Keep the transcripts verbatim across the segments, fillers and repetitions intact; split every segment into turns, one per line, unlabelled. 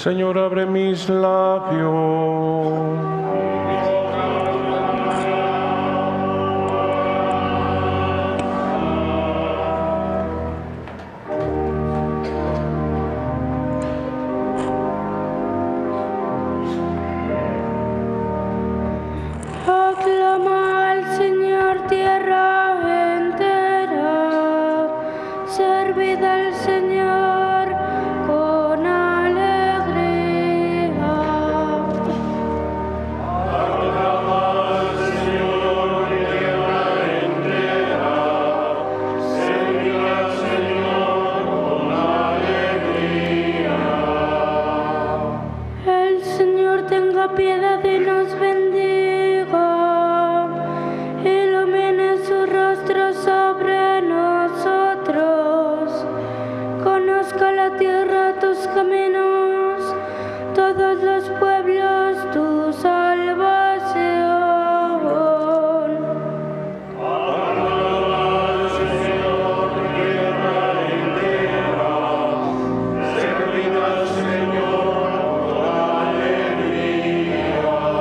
Señor, abre mis labios.
Aclama al Señor tierra entera, servid al Señor con alegría.
Aclama al Señor tierra entera, servid al Señor con alegría.
El Señor tenga piedad y nos bendiga. Ilumine su rostro sobre nosotros. Conozca la tierra tus caminos, todos los pueblos tu salvación.
Aclama al Señor tierra entera, servid al Señor con alegría.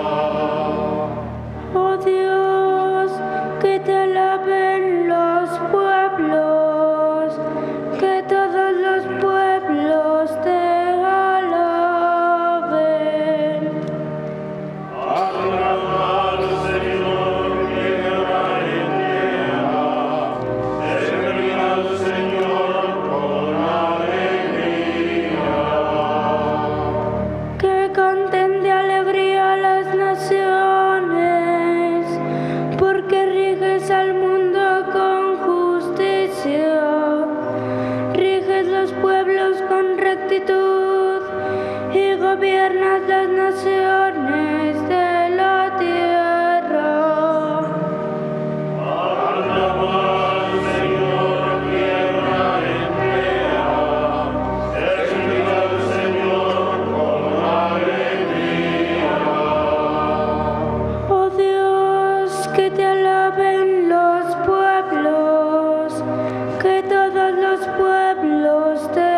Oh Dios, que te alaben los pueblos, que todos los pueblos te alaben.
Aclama al Señor tierra entera, servid al Señor con alegría.
Que canten de alegría las naciones, porque riges al mundo con justicia, riges los pueblos con rectitud y gobiernas las naciones de la tierra.
Aclama al Señor tierra entera, servid al Señor con alegría.
Oh Dios, que te alaben los pueblos, que todos los pueblos te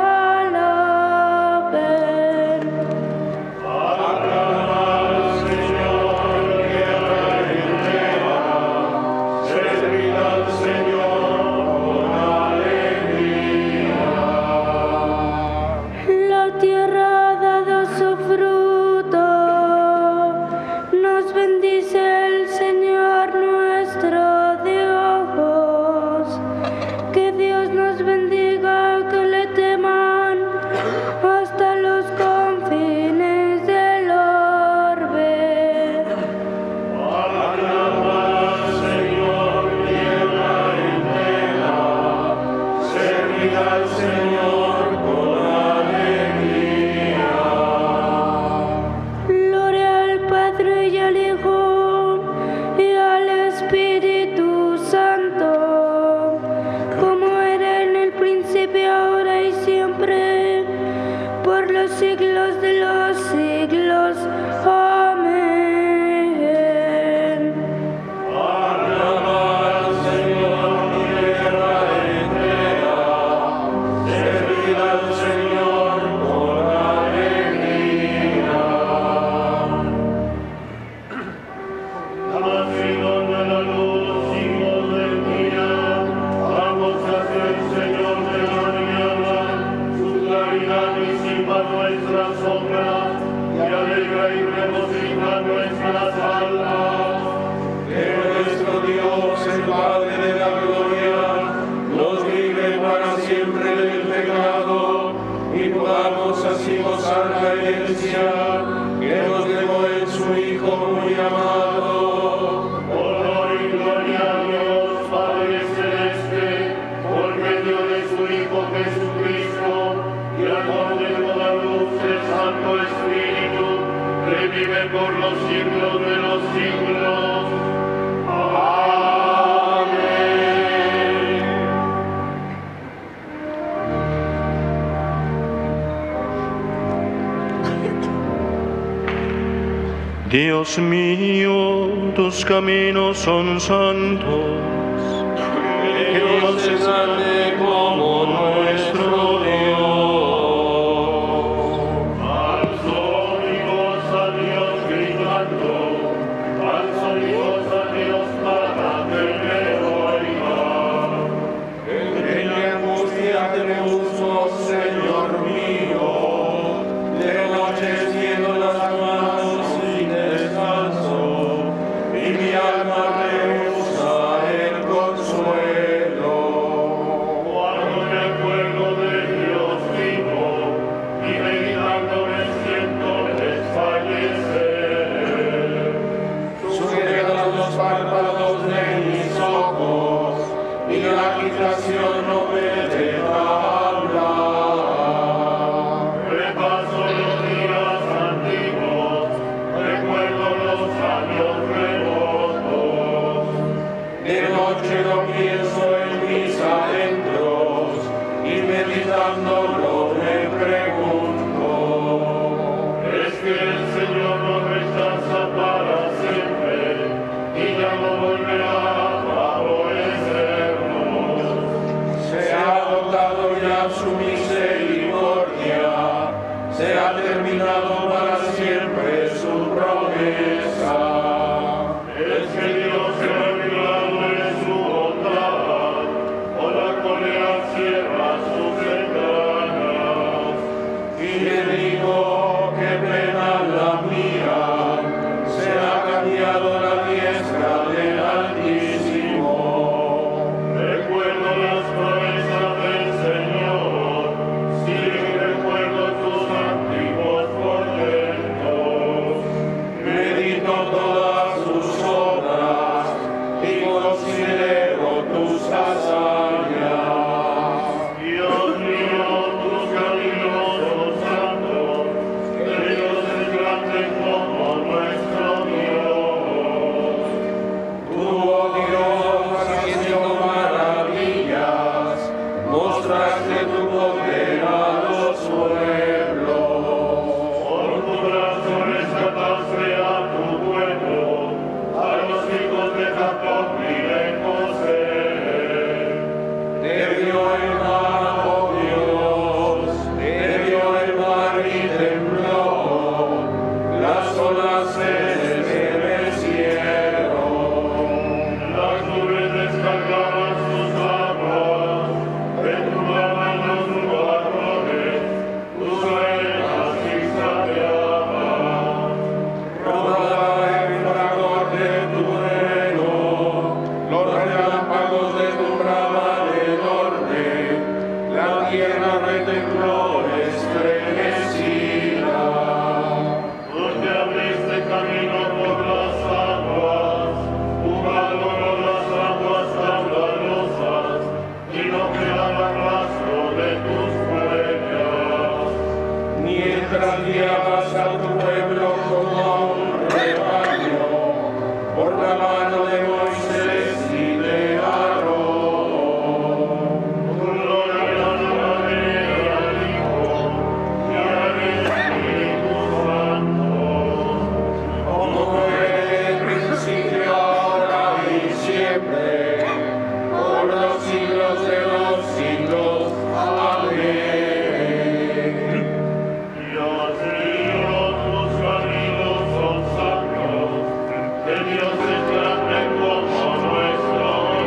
alaben.
Aclama al Señor tierra entera, servid al Señor con alegría.
La tierra ha dado su fruto, nos bendice el Señor nuestro Dios. Que Dios nos bendiga, que le teman hasta los confines del orbe.
Aclama al Señor tierra entera, servid al Señor con alegría.
Gloria al Padre y al Hijo y al Espíritu Santo, como era en el principio, ahora y siempre, por los siglos de los siglos. Amén.
Aclama al Señor tierra entera, servid al Señor con alegría. Nacido de la luz, hijos del día, vamos hacia el Señor de la mañana, su claridad disipa nuestra sombra y alegra y regocija nuestras almas. Que nuestro Dios, el Padre de la gloria, nos libre para siempre del pecado y podamos así gozar la herencia que nos dejó en su Hijo muy amado. Honor y gloria a Dios Padre Celeste, por medio de su Hijo Jesucristo, y al amor de toda luz del Santo Espíritu, que vive por los siglos de los siglos. Amén.
Dios mío, tus caminos son santos.
Que Dios es grande como nuestro Dios. pensándolo me pregunto, ¿es que el Señor nos rechaza para siempre y ya no volverá a favorecernos? Se ha agotado ya su misericordia, se ha terminado para siempre su promesa. Es que Dios se ha revelado en su bondad, o la cólera cierra sus entrañas. Y le digo, qué pena la mía, se ha cambiado la diestra del Altísimo. Recuerdo las promesas del Señor, sí recuerdo tus antiguos portentos. Medito todas tus obras y considero tus hazañas. Dios mío, tus caminos son santos, que Dios es grande como nuestro Dios. Tú, oh Dios, haciendo maravillas, mostraste tu poder a los pueblos. Por tu brazo rescataste a tu pueblo, a los hijos de Jacob y de José. Te vio el mar, oh Dios, te vio el mar y tembló, las olas se estremecieron. Las nubes descargaban sus aguas, retumbaban los nubarrones, tus arenas zigzagueaban. Rodaba el fragor de tu trueno, los relámpagos de tu brama de norte, la tierra retembló estremecida. Tú te abriste camino por las aguas, jugaron las aguas caudalosas, y no quedaba rastro de tus huellas. Mientras guiabas a tu pueblo como a un rebaño, por la mano de Moisés y de Aarón. Gloria al Padre y al Hijo y al Espíritu Santo, como era en el principio, ahora y siempre, por los siglos de los siglos. Amén. Dios mío, tus caminos son santos, que Dios es grande como nuestro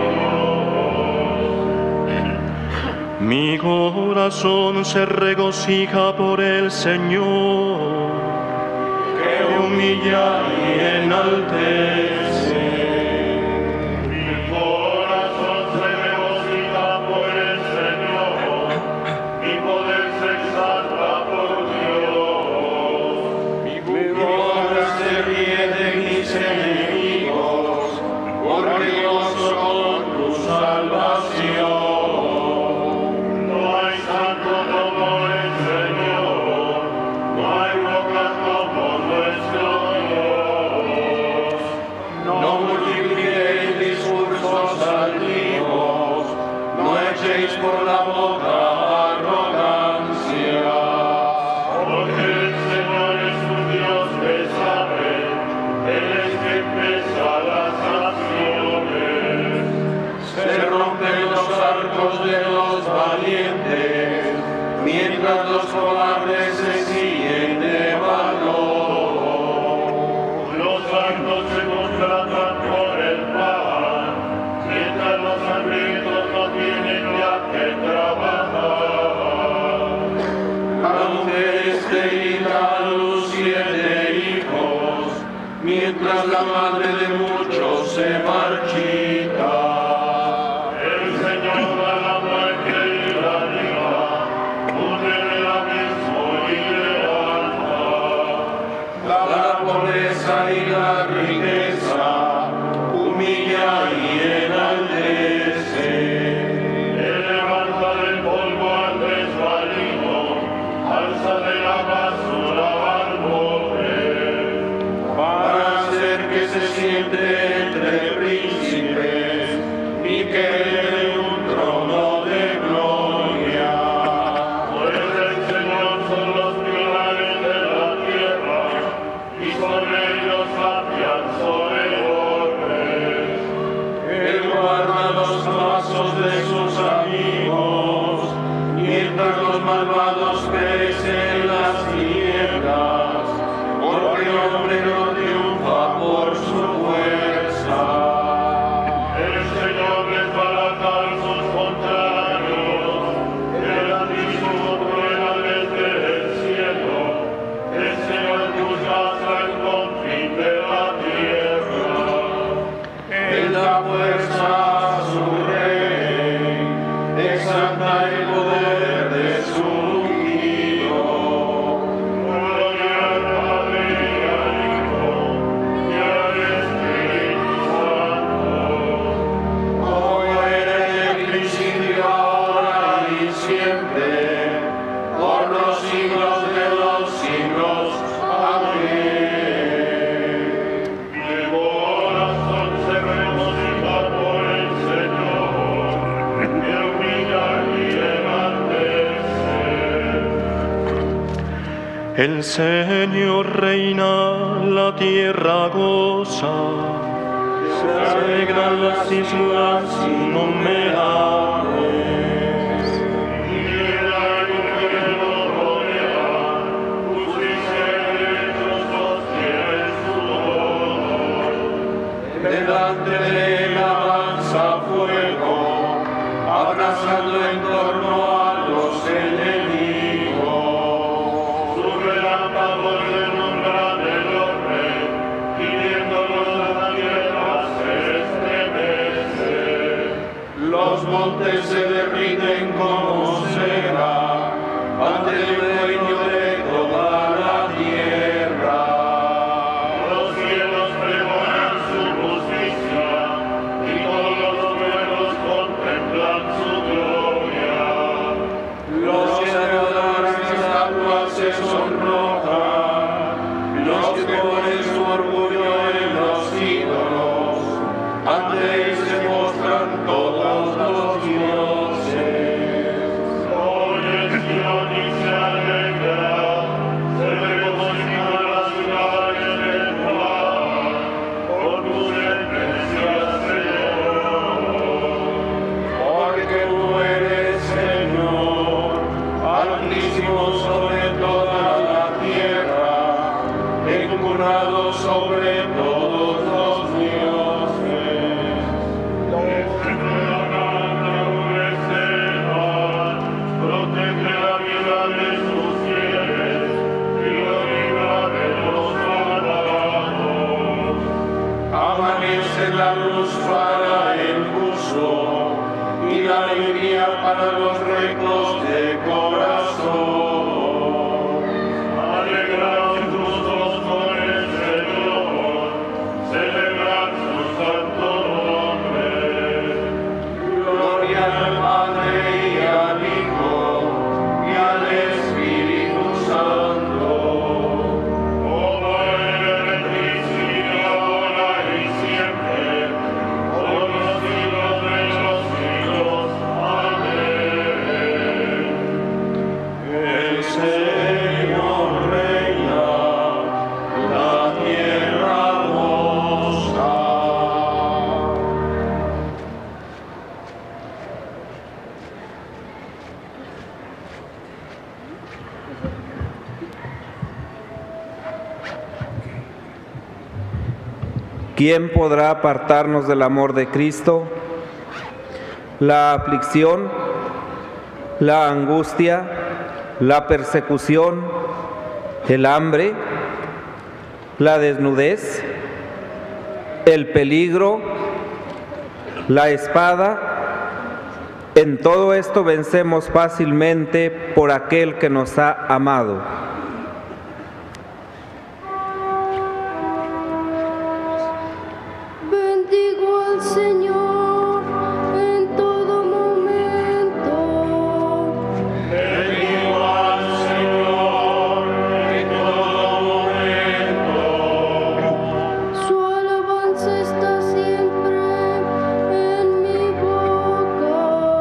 Dios.
Mi corazón se regocija por el Señor,
Que humilla y enaltece. Mi corazón se regocija por el Señor, mi poder se exalta por Dios. Mi boca se ríe de mis enemigos, porque gozo con tu salvación. No hay santo como el Señor, no hay roca como nuestro Dios. No multipliquéis discursos altivos, no echéis por la boca arrogancia. Porque el Señor es un Dios que sabe, Él es que pesa las acciones. Se rompen los arcos de los valientes, mientras los cobardes se siguen de valor. Los santos se contratan por el pan, mientras los hambrientos no tienen ya que trabajar. La mujer estéril da a luz siete hijos, mientras la madre de muchos se marchita. El Señor da la muerte y la vida, une el abismo y levanta. Da la pobreza y la riqueza, humilla y enaltece. Él levanta del polvo al desvalido, alza de la basura al pobre, para hacer que se siente exalta el poder de su Hijo. Gloria al Padre y al Hijo y al Espíritu Santo, como era en el principio, ahora y siempre, por los siglos de los siglos. Amén. Mi corazón se regocija por el Señor, me humilla y enaltece.
El Señor reina, la tierra goza, se alegran las islas innumerables.
Y el ángel lo rodea, justicia y derechos sostienen su honor. Delante de él avanza fuego, abrazando en torno a los enemigos. Su relámpago deslumbra del orbe, hiriéndolos la tierra se estremece. Los montes se derriten como cera ante el dueño de toda la tierra. Los cielos pregonan su justicia y todos los pueblos contemplan su gloria. Los que adoran estatuas se sonrojan, los que ponen su orgullo en los ídolos, ante él se postran todos los dioses. Oye Sion y se alegra, se regocijan las ciudades del mar, por tu sentencia, Señor. Porque tú eres Señor, altísimo sobre toda la tierra, encurrado sobre todos los dioses. Protege la vida de sus fieles y lo libra de los malvados. Amanece la luz para el justo y la alegría para los rectos de corazón. Alegraos justos con el Señor, celebrad su santo nombre. Gloria al Padre y al Hijo y al Espíritu Santo, como era en el principio, ahora y siempre, por los siglos de los siglos. Amén. El Señor reina, la tierra goza.
¿Quién podrá apartarnos del amor de Cristo? La aflicción, la angustia, la persecución, el hambre, la desnudez, el peligro, la espada. En todo esto vencemos fácilmente por aquel que nos ha amado.
Bendigo al Señor en todo momento.
Bendigo al Señor en todo momento.
Su alabanza está siempre en mi boca.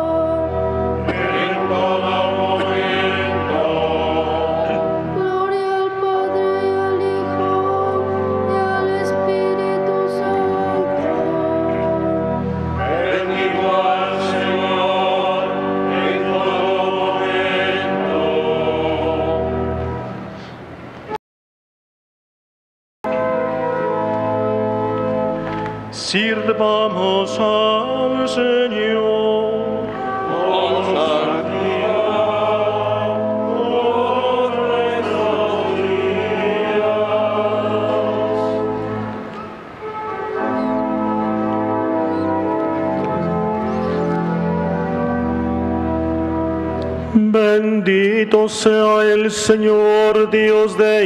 En todo momento.
Gloria al Padre y al Hijo y al Espíritu Santo.
Bendigo al Señor en todo momento.
Sirvamos al Señor.
Con santidad por nuestros días.
Bendito sea el Señor Dios de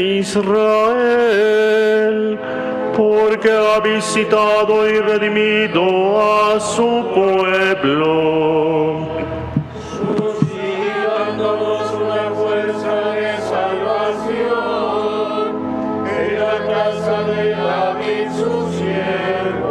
Israel, porque ha visitado y redimido a su pueblo.
Suscitándonos una fuerza de salvación en la casa de David su siervo.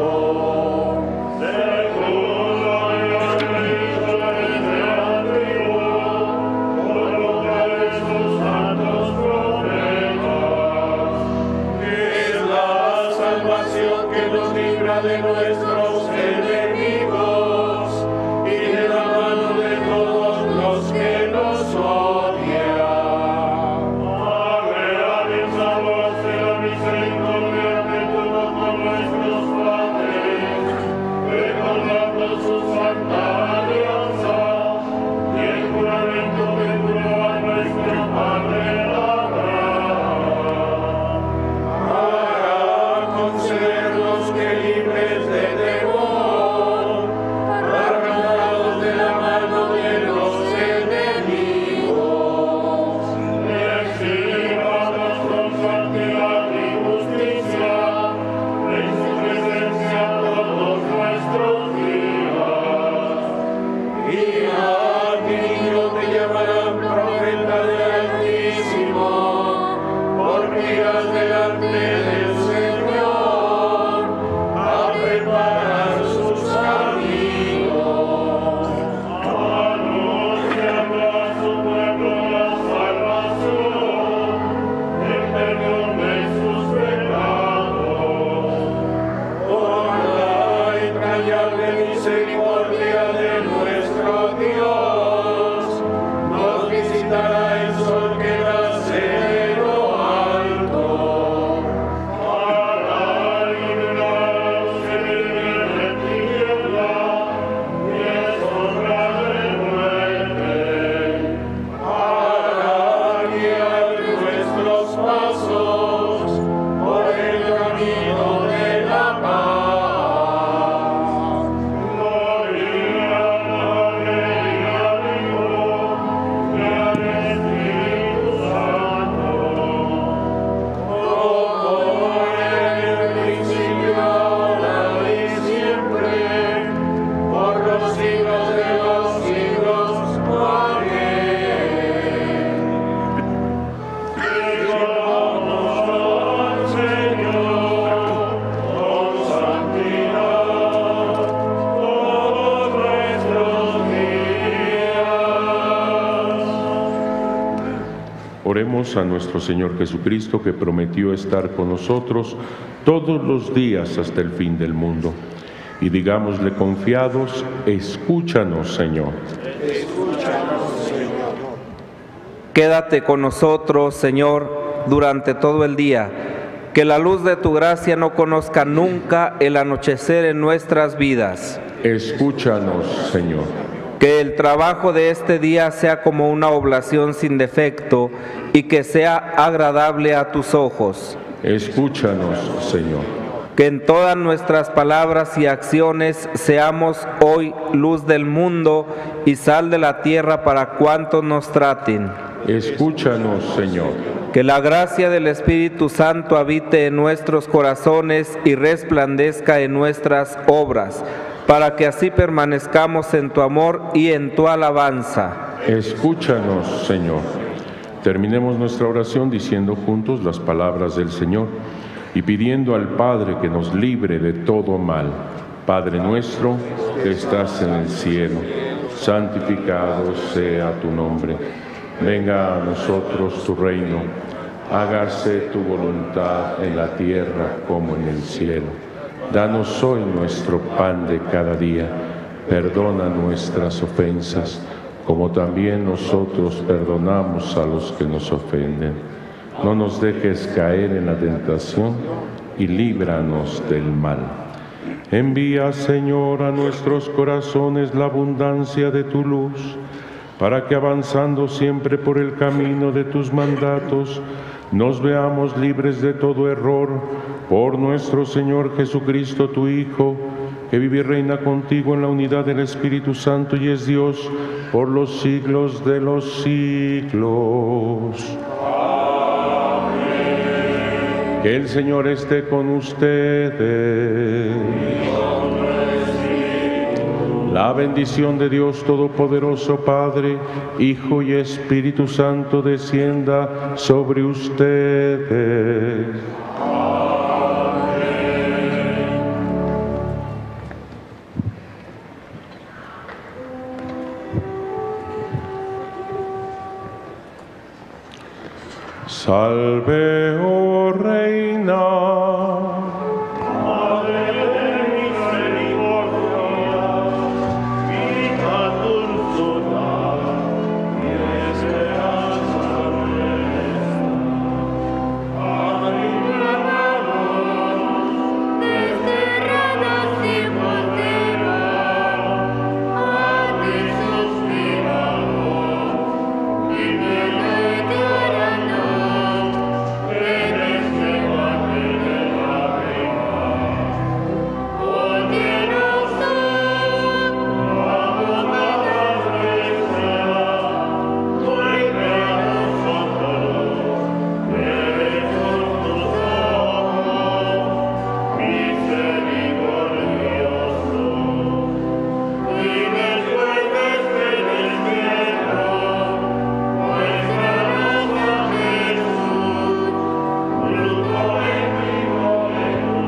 De nuestros enemigos y de la mano de todos los que nos odian. Realizamos la misericordia de todos nuestros padres, recordando su santa alianza y el juramento que juró a nuestro Padre Abraham. Para concedernos que libres de temor, arrancados de la mano de los enemigos, exhibados con santidad y justicia en su presencia todos nuestros días. Y a ti no te llamarán profeta del Altísimo, porque irás delante del Señor a preparar sus caminos. Anunciando a su pueblo la salvación, el perdón de sus pecados. Por la entrañable misericordia de nuestro Dios, nos visitará el sol que nace de lo alto. Para liberar a los que viven en tiniebla y en sombra de muerte, para guiar nuestros pasos por el camino de la paz. Gloria al Padre y al Hijo y al Espíritu Santo, como en el principio, ahora y siempre, por los siglos de los siglos. Amén. Digamos al Señor con santidad todos nuestros días.
Oremos a nuestro Señor Jesucristo, que prometió estar con nosotros todos los días hasta el fin del mundo. Y digámosle confiados: escúchanos, Señor.
Quédate con nosotros, Señor, durante todo el día. Que la luz de tu gracia no conozca nunca el anochecer en nuestras vidas.
Escúchanos, Señor.
Que el trabajo de este día sea como una oblación sin defecto y que sea agradable a tus ojos.
Escúchanos, Señor.
Que en todas nuestras palabras y acciones seamos hoy luz del mundo y sal de la tierra para cuantos nos traten.
Escúchanos, Señor.
Que la gracia del Espíritu Santo habite en nuestros corazones y resplandezca en nuestras obras, para que así permanezcamos en tu amor y en tu alabanza.
Escúchanos, Señor. Terminemos nuestra oración diciendo juntos las palabras del Señor y pidiendo al Padre que nos libre de todo mal. Padre nuestro que estás en el cielo, santificado sea tu nombre. Venga a nosotros tu reino. Hágase tu voluntad en la tierra como en el cielo. Danos hoy nuestro pan de cada día. Perdona nuestras ofensas, como también nosotros perdonamos a los que nos ofenden. No nos dejes caer en la tentación y líbranos del mal. Envía, Señor, a nuestros corazones la abundancia de tu luz, para que avanzando siempre por el camino de tus mandatos, nos veamos libres de todo error, por nuestro Señor Jesucristo, tu Hijo, que vive y reina contigo en la unidad del Espíritu Santo y es Dios por los siglos de los siglos. Amén. Que el Señor esté con ustedes. La bendición de Dios Todopoderoso, Padre, Hijo y Espíritu Santo, descienda sobre ustedes. Salve, oh Reina,
Madre de misericordia, vida, dulzura y esperanza nuestra. Alumbrándonos,
Desterrados y volteados, a ti suspiramos, viviendo y llorando. En este valle de la vida, oh Dios,
vamos a la iglesia, vuelve a nosotros, derechos tus ojos, misericordioso, y después de este destierro, muéstranos a Jesús, fruto bendito de tu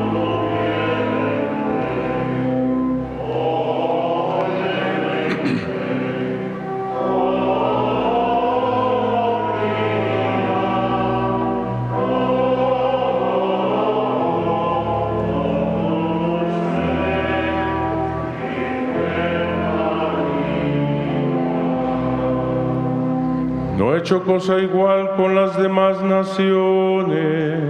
no he hecho cosa igual con las demás naciones.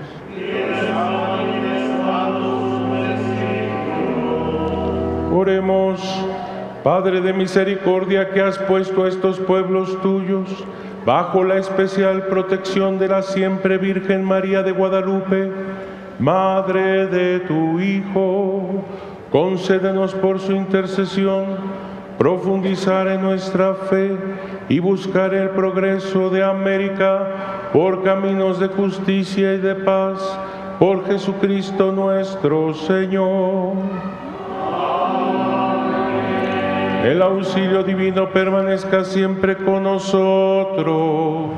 Oremos, Padre de misericordia, que has puesto a estos pueblos tuyos bajo la especial protección de la siempre Virgen María de Guadalupe, Madre de tu Hijo. Concédenos por su intercesión profundizar en nuestra fe y buscar el progreso de América por caminos de justicia y de paz, por Jesucristo nuestro Señor. El auxilio divino permanezca siempre con nosotros.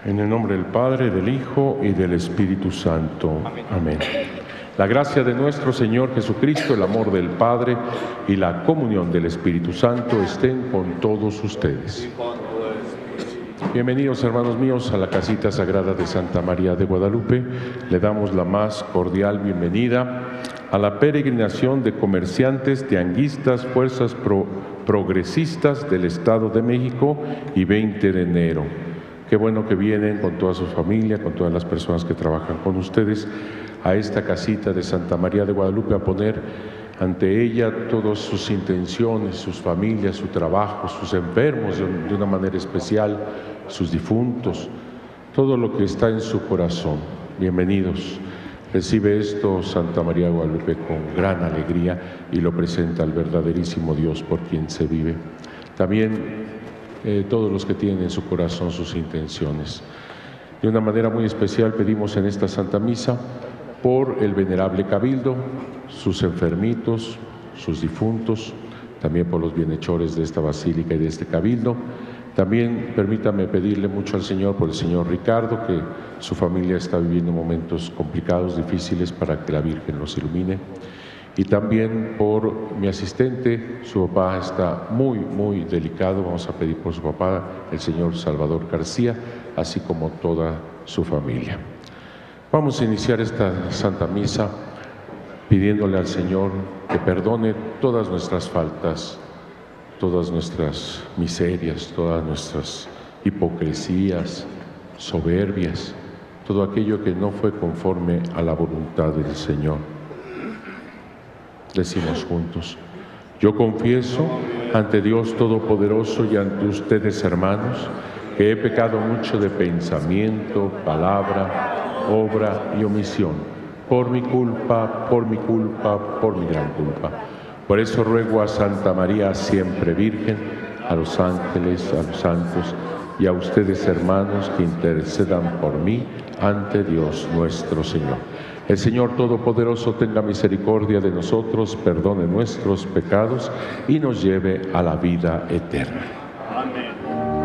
En el nombre del Padre, del Hijo y del Espíritu Santo. Amén. Amén. La gracia de nuestro Señor Jesucristo, el amor del Padre y la comunión del Espíritu Santo estén con todos ustedes. Bienvenidos, hermanos míos, a la casita sagrada de Santa María de Guadalupe. Le damos la más cordial bienvenida a la peregrinación de comerciantes, tianguistas, fuerzas pro, progresistas del Estado de México y veinte de enero. Qué bueno que vienen con toda su familia, con todas las personas que trabajan con ustedes a esta casita de Santa María de Guadalupe a poner ante ella todas sus intenciones, sus familias, su trabajo, sus enfermos de una manera especial, sus difuntos, todo lo que está en su corazón. Bienvenidos. Recibe esto Santa María de Guadalupe con gran alegría y lo presenta al verdaderísimo Dios por quien se vive. También eh, todos los que tienen en su corazón sus intenciones. De una manera muy especial pedimos en esta Santa Misa por el venerable Cabildo, sus enfermitos, sus difuntos, también por los bienhechores de esta basílica y de este Cabildo. También permítame pedirle mucho al Señor por el señor Ricardo, que su familia está viviendo momentos complicados, difíciles, para que la Virgen los ilumine. Y también por mi asistente, su papá está muy, muy delicado, vamos a pedir por su papá, el señor Salvador García, así como toda su familia. Vamos a iniciar esta Santa Misa pidiéndole al Señor que perdone todas nuestras faltas, todas nuestras miserias, todas nuestras hipocresías, soberbias, todo aquello que no fue conforme a la voluntad del Señor. Decimos juntos: yo confieso ante Dios Todopoderoso y ante ustedes, hermanos, que he pecado mucho de pensamiento, palabra, obra y omisión, por mi culpa, por mi culpa, por mi gran culpa. Por eso ruego a Santa María, siempre Virgen, a los ángeles, a los santos y a ustedes, hermanos, que intercedan por mí ante Dios nuestro Señor. El Señor Todopoderoso tenga misericordia de nosotros, perdone nuestros pecados y nos lleve a la vida eterna. Amén.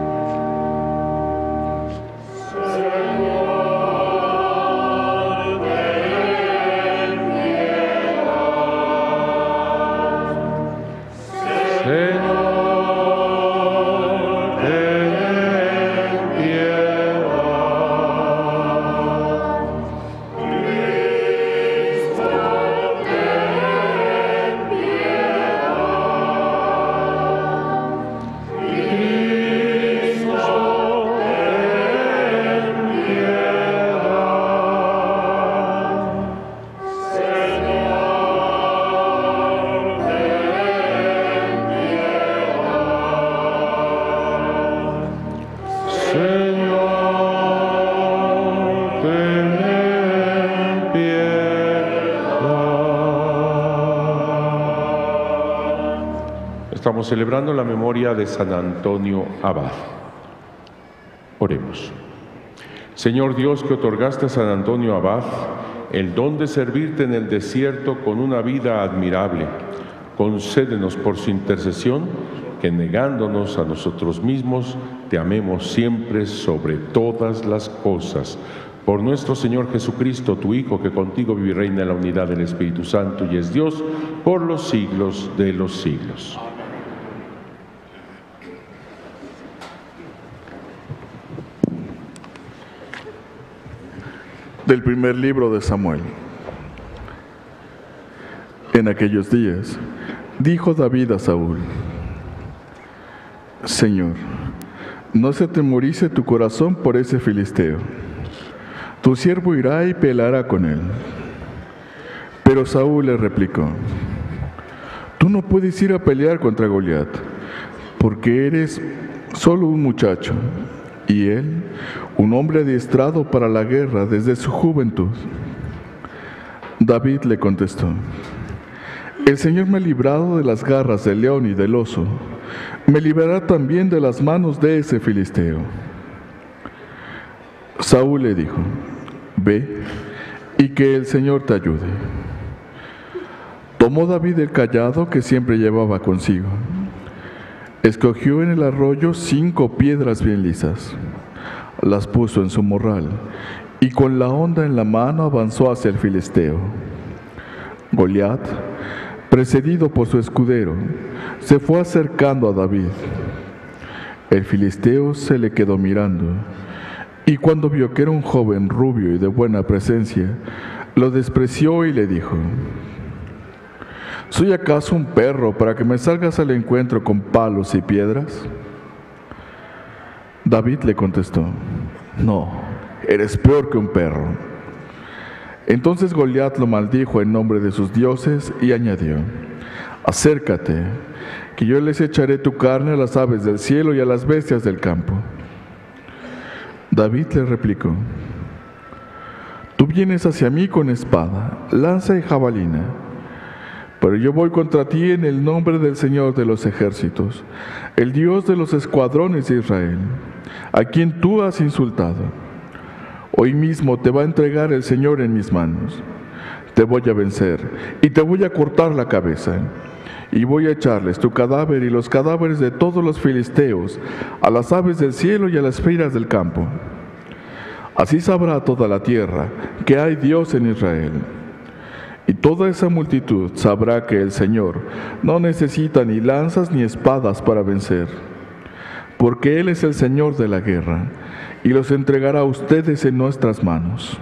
Estamos celebrando la memoria de San Antonio Abad. Oremos. Señor Dios, que otorgaste a San Antonio Abad el don de servirte en el desierto con una vida admirable, concédenos por su intercesión que, negándonos a nosotros mismos, te amemos siempre sobre todas las cosas. Por nuestro Señor Jesucristo, tu Hijo, que contigo vive y reina en la unidad del Espíritu Santo y es Dios por los siglos de los siglos.
Del primer libro de Samuel. En aquellos días, dijo David a Saúl: Señor, no se atemorice tu corazón por ese filisteo. Tu siervo irá y peleará con él. Pero Saúl le replicó: Tú no puedes ir a pelear contra Goliat, porque eres solo un muchacho, y él, un hombre adiestrado para la guerra desde su juventud. David le contestó: El Señor me ha librado de las garras del león y del oso, me librará también de las manos de ese filisteo. Saúl le dijo: Ve, y que el Señor te ayude. Tomó David el cayado que siempre llevaba consigo. Escogió en el arroyo cinco piedras bien lisas, las puso en su morral y con la honda en la mano avanzó hacia el filisteo. Goliat, precedido por su escudero, se fue acercando a David. El filisteo se le quedó mirando, y cuando vio que era un joven rubio y de buena presencia, lo despreció y le dijo: ¿Soy acaso un perro para que me salgas al encuentro con palos y piedras? David le contestó: No, eres peor que un perro. Entonces Goliat lo maldijo en nombre de sus dioses y añadió: Acércate, que yo les echaré tu carne a las aves del cielo y a las bestias del campo. David le replicó: Tú vienes hacia mí con espada, lanza y jabalina, pero yo voy contra ti en el nombre del Señor de los ejércitos, el Dios de los escuadrones de Israel, a quien tú has insultado. Hoy mismo te va a entregar el Señor en mis manos. Te voy a vencer y te voy a cortar la cabeza, y voy a echarles tu cadáver y los cadáveres de todos los filisteos a las aves del cielo y a las fieras del campo. Así sabrá toda la tierra que hay Dios en Israel. Y toda esa multitud sabrá que el Señor no necesita ni lanzas ni espadas para vencer, porque Él es el Señor de la guerra, y los entregará a ustedes en nuestras manos.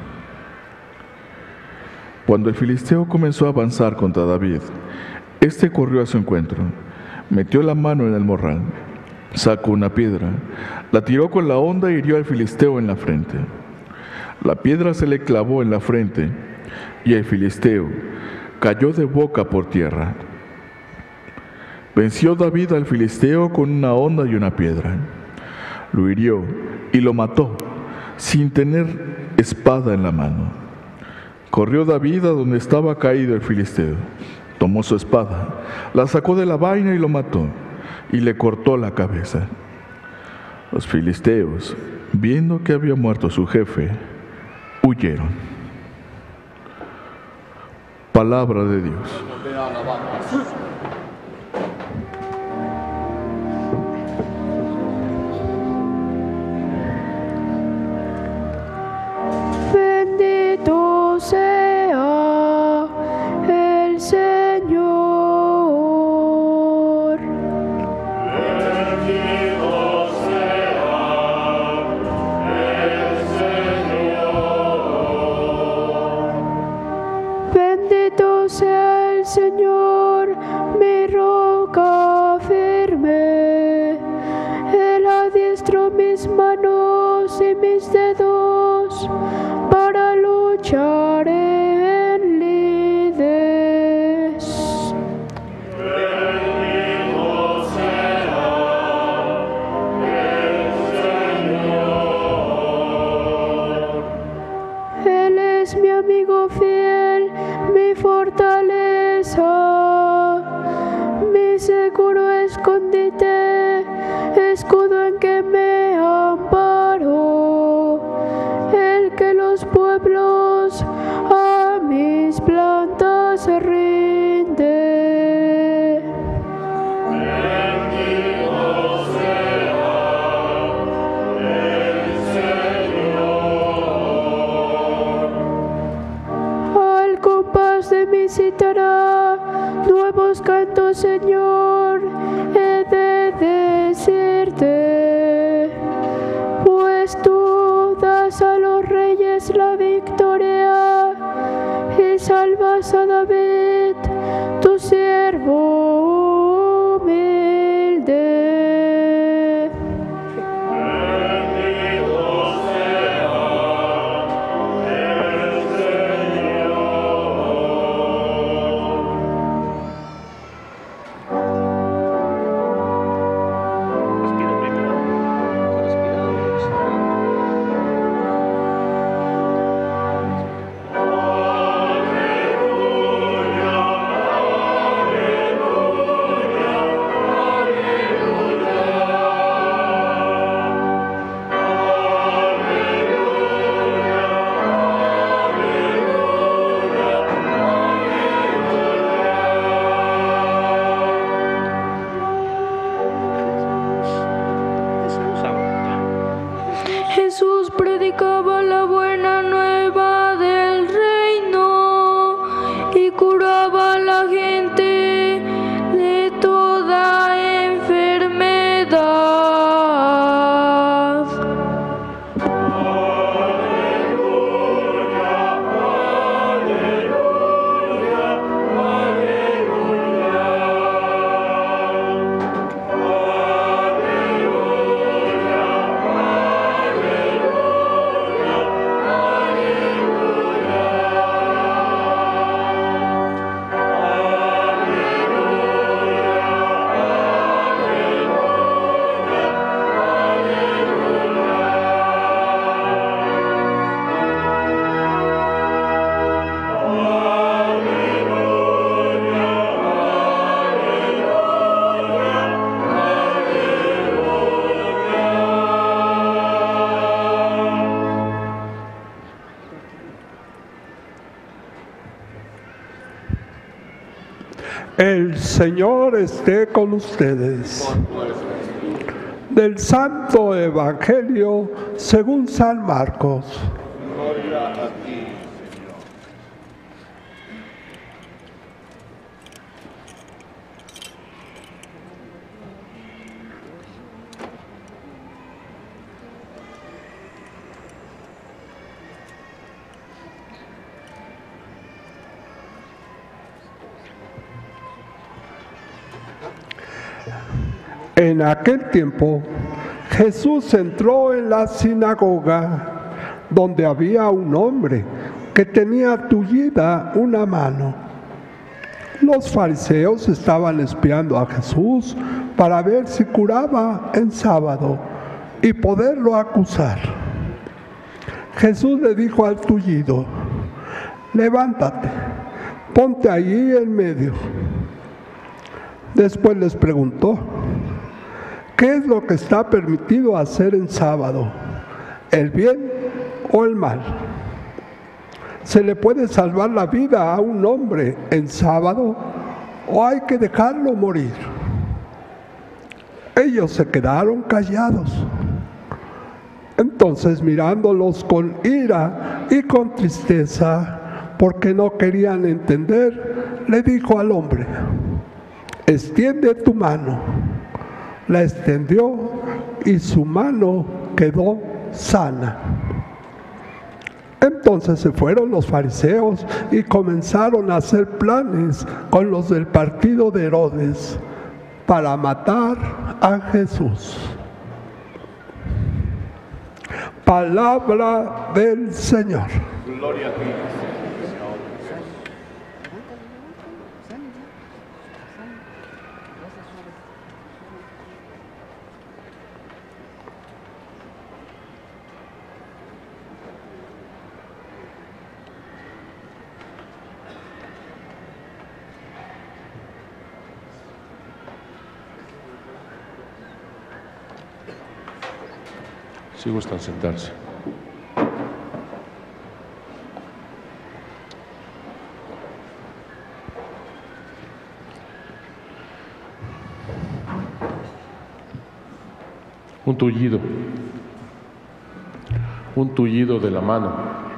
Cuando el filisteo comenzó a avanzar contra David, éste corrió a su encuentro, metió la mano en el morral, sacó una piedra, la tiró con la honda y hirió al filisteo en la frente. La piedra se le clavó en la frente, y el filisteo cayó de boca por tierra. Venció David al filisteo con una honda y una piedra. Lo hirió y lo mató, sin tener espada en la mano. Corrió David a donde estaba caído el filisteo, tomó su espada, la sacó de la vaina y lo mató, y le cortó la cabeza. Los filisteos, viendo que había muerto su jefe, huyeron. Palabra de Dios.
Bendito sea el Señor.
Bendito sea el Señor.
Bendito sea el Señor, mi roca firme. Él adiestró mis manos y mis dedos para luchar en lides.
Bendito sea el Señor.
Él es mi amigo fiel, mi fortaleza, mi seguro escondite, escudo en que me amparo, el que los pueblos a mis plantas se rinde.
Bendito sea el Señor.
Al compás de mi cítara, nuevos cantos, Señor, he de decirte, pues tú das a los reyes la victoria y salvas a David, tu siervo humilde.
Bendito sea el Señor. Aleluya, aleluya.
Jesús predicaba la buena nueva del reino y curaba a la gente de toda enfermedad.
El Señor esté con ustedes. Del Santo Evangelio según San Marcos.
Gloria a ti.
En aquel tiempo, Jesús entró en la sinagoga, donde había un hombre que tenía tullida una mano. Los fariseos estaban espiando a Jesús para ver si curaba en sábado y poderlo acusar. Jesús le dijo al tullido: levántate, ponte allí en medio. Después les preguntó: ¿qué es lo que está permitido hacer en sábado? ¿El bien o el mal? ¿Se le puede salvar la vida a un hombre en sábado o hay que dejarlo morir? Ellos se quedaron callados. Entonces, mirándolos con ira y con tristeza, porque no querían entender, le dijo al hombre: extiende tu mano. La extendió y su mano quedó sana. Entonces se fueron los fariseos y comenzaron a hacer planes con los del partido de Herodes para matar a Jesús. Palabra del Señor.
Gloria a ti.
Si gustan sentarse. Un tullido, un tullido de la mano.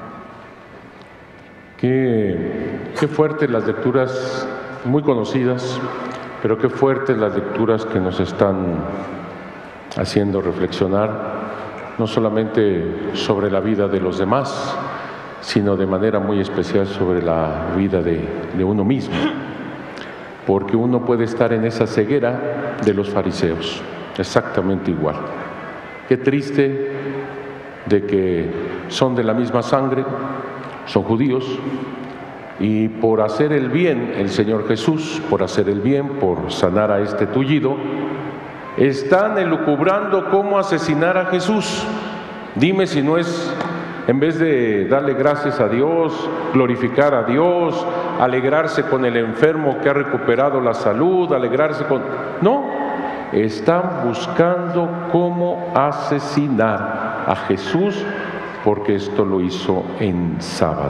Qué, qué fuertes las lecturas, muy conocidas, pero qué fuertes las lecturas que nos están haciendo reflexionar, no solamente sobre la vida de los demás, sino de manera muy especial sobre la vida de, de uno mismo, porque uno puede estar en esa ceguera de los fariseos, exactamente igual. Qué triste de que son de la misma sangre, son judíos, y por hacer el bien, el Señor Jesús, por hacer el bien, por sanar a este tullido, están elucubrando cómo asesinar a Jesús. Dime si no es, en vez de darle gracias a Dios, glorificar a Dios, alegrarse con el enfermo que ha recuperado la salud, alegrarse con... No, están buscando cómo asesinar a Jesús, porque esto lo hizo en sábado.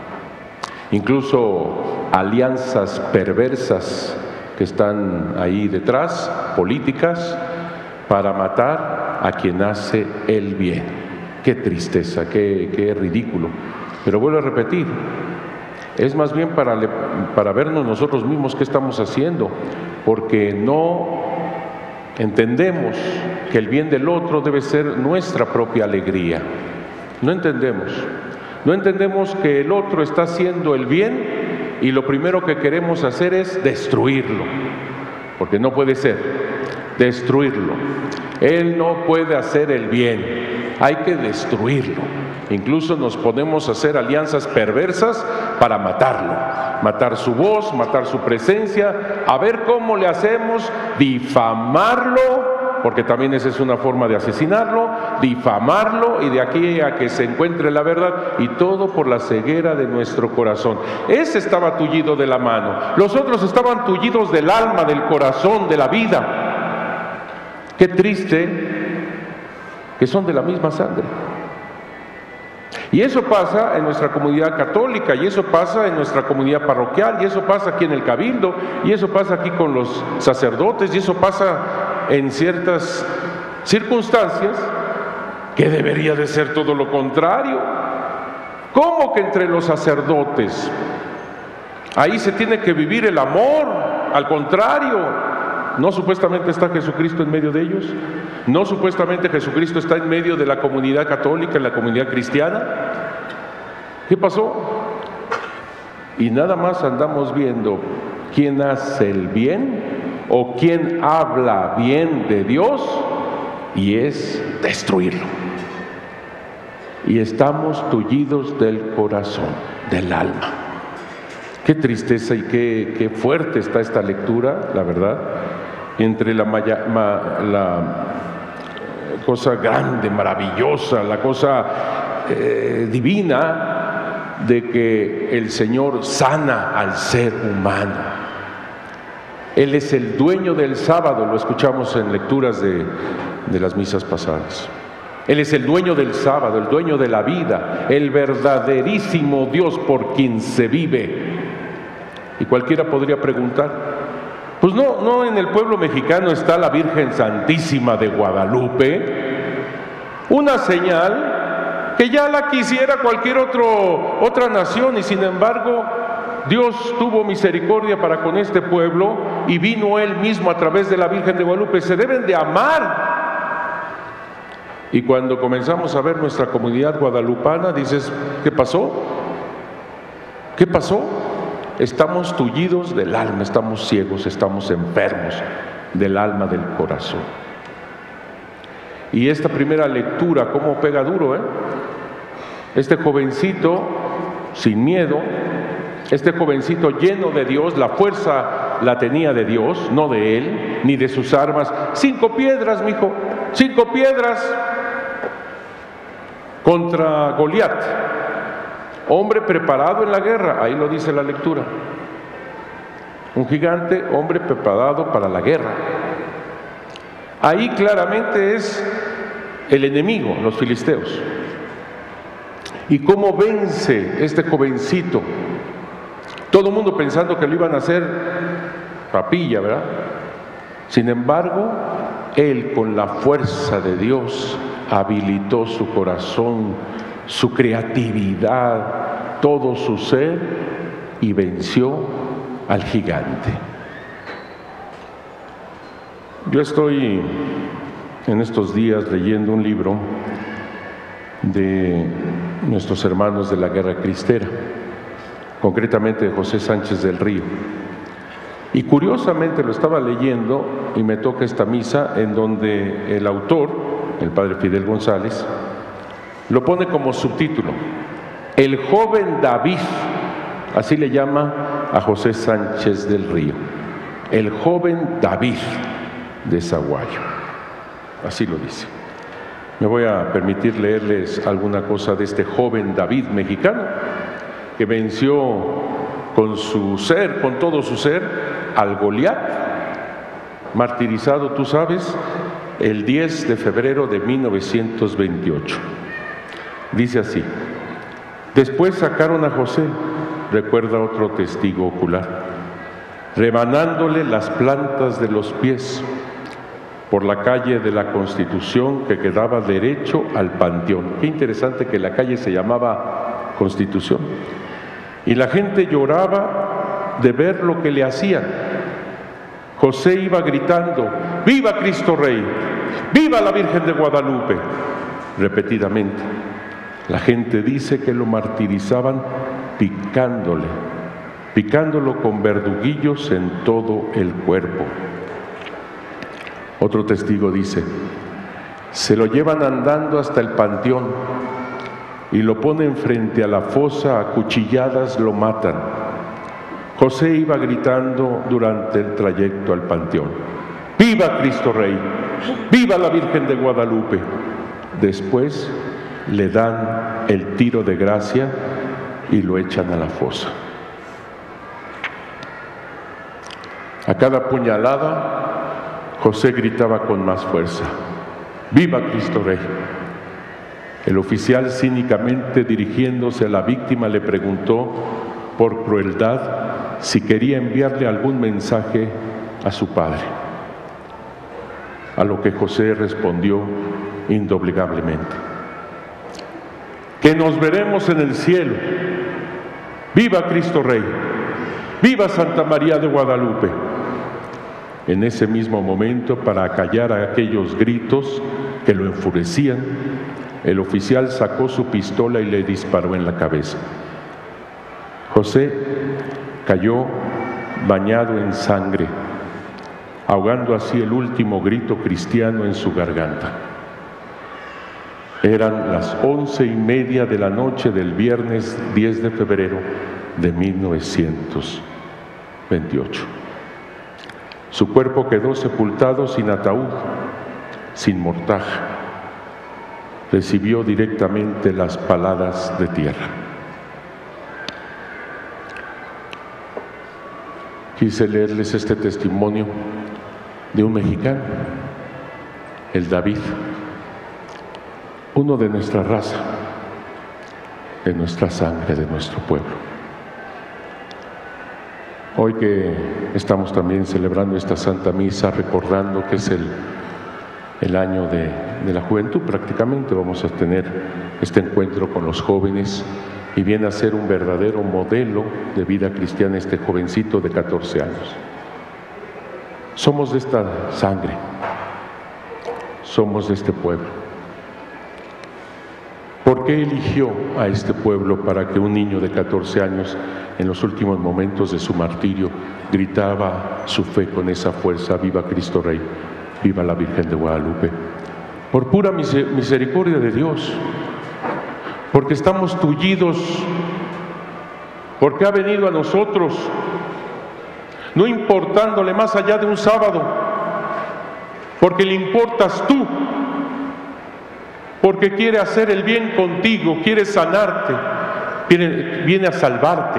Incluso alianzas perversas que están ahí detrás, políticas, para matar a quien hace el bien. qué tristeza, qué, qué ridículo. Pero vuelvo a repetir, es más bien para, para vernos nosotros mismos qué estamos haciendo, porque no entendemos que el bien del otro debe ser nuestra propia alegría. No entendemos. No entendemos que el otro está haciendo el bien y lo primero que queremos hacer es destruirlo, porque no puede ser, destruirlo. Él no puede hacer el bien, hay que destruirlo. Incluso nos ponemos a hacer alianzas perversas para matarlo, matar su voz, matar su presencia, a ver cómo le hacemos, difamarlo, porque también esa es una forma de asesinarlo, difamarlo y de aquí a que se encuentre la verdad, y todo por la ceguera de nuestro corazón. Ese estaba tullido de la mano, los otros estaban tullidos del alma, del corazón, de la vida. Qué triste que son de la misma sangre. Y eso pasa en nuestra comunidad católica, y eso pasa en nuestra comunidad parroquial, y eso pasa aquí en el Cabildo, y eso pasa aquí con los sacerdotes, y eso pasa en ciertas circunstancias que debería de ser todo lo contrario. ¿Cómo que entre los sacerdotes? Ahí se tiene que vivir el amor, al contrario. ¿No supuestamente está Jesucristo en medio de ellos? ¿No supuestamente Jesucristo está en medio de la comunidad católica, en la comunidad cristiana? ¿Qué pasó? Y nada más andamos viendo quién hace el bien o quién habla bien de Dios, y es destruirlo. Y estamos tullidos del corazón, del alma. Qué tristeza y qué, qué fuerte está esta lectura, la verdad. Entre la, maya, ma, la cosa grande, maravillosa, la cosa eh, divina de que el Señor sana al ser humano. Él es el dueño del sábado, lo escuchamos en lecturas de, de las misas pasadas. Él es el dueño del sábado, el dueño de la vida, el verdaderísimo Dios por quien se vive. Y cualquiera podría preguntar, pues no, no en el pueblo mexicano está la Virgen Santísima de Guadalupe, una señal que ya la quisiera cualquier otro, otra nación, y sin embargo Dios tuvo misericordia para con este pueblo y vino Él mismo a través de la Virgen de Guadalupe. Se deben de amar. Y cuando comenzamos a ver nuestra comunidad guadalupana, dices, ¿qué pasó? ¿Qué pasó? Estamos tullidos del alma, estamos ciegos, estamos enfermos del alma, del corazón. Y esta primera lectura, cómo pega duro, ¿eh? Este jovencito sin miedo, este jovencito lleno de Dios, la fuerza la tenía de Dios, no de él, ni de sus armas. Cinco piedras, mijo, cinco piedras contra Goliat. Hombre preparado en la guerra, ahí lo dice la lectura. Un gigante, hombre preparado para la guerra. Ahí claramente es el enemigo, los filisteos. ¿Y cómo vence este jovencito? Todo el mundo pensando que lo iban a hacer papilla, ¿verdad? Sin embargo, él con la fuerza de Dios habilitó su corazón, su creatividad, todo su ser, y venció al gigante. Yo estoy en estos días leyendo un libro de nuestros hermanos de la Guerra Cristera, concretamente de José Sánchez del Río. Y curiosamente lo estaba leyendo y me toca esta misa en donde el autor, el padre Fidel González, lo pone como subtítulo: El joven David, así le llama a José Sánchez del Río, el joven David de Zaguayo, así lo dice. Me voy a permitir leerles alguna cosa de este joven David mexicano, que venció con su ser, con todo su ser, al Goliat, martirizado, tú sabes, el diez de febrero de mil novecientos veintiocho. Dice así: después sacaron a José, recuerda otro testigo ocular, rebanándole las plantas de los pies, por la calle de la Constitución que quedaba derecho al Panteón. Qué interesante que la calle se llamaba Constitución. Y la gente lloraba de ver lo que le hacían. José iba gritando: ¡Viva Cristo Rey! ¡Viva la Virgen de Guadalupe! Repetidamente. La gente dice que lo martirizaban picándole, picándolo con verduguillos en todo el cuerpo. Otro testigo dice: se lo llevan andando hasta el panteón y lo ponen frente a la fosa, a cuchilladas lo matan. José iba gritando durante el trayecto al panteón: ¡Viva Cristo Rey! ¡Viva la Virgen de Guadalupe! Después le dan el tiro de gracia y lo echan a la fosa. A cada puñalada, José gritaba con más fuerza: ¡Viva Cristo Rey! El oficial, cínicamente dirigiéndose a la víctima, le preguntó por crueldad si quería enviarle algún mensaje a su padre, a lo que José respondió indoblegablemente: que nos veremos en el cielo. ¡Viva Cristo Rey! ¡Viva Santa María de Guadalupe! En ese mismo momento, para acallar a aquellos gritos que lo enfurecían, el oficial sacó su pistola y le disparó en la cabeza. José cayó bañado en sangre, ahogando así el último grito cristiano en su garganta. Eran las once y media de la noche del viernes diez de febrero de mil novecientos veintiocho. Su cuerpo quedó sepultado sin ataúd, sin mortaja. Recibió directamente las paladas de tierra. Quise leerles este testimonio de un mexicano, el David, uno de nuestra raza, de nuestra sangre, de nuestro pueblo. Hoy que estamos también celebrando esta Santa Misa, recordando que es el, el año de, de la juventud, prácticamente vamos a tener este encuentro con los jóvenes, y viene a ser un verdadero modelo de vida cristiana este jovencito de catorce años. Somos de esta sangre, somos de este pueblo. ¿Por qué eligió a este pueblo para que un niño de catorce años, en los últimos momentos de su martirio, gritaba su fe con esa fuerza: ¡Viva Cristo Rey! ¡Viva la Virgen de Guadalupe! Por pura misericordia de Dios, porque estamos tullidos, porque ha venido a nosotros, no importándole más allá de un sábado, porque le importas tú, porque quiere hacer el bien contigo, quiere sanarte, viene, viene a salvarte,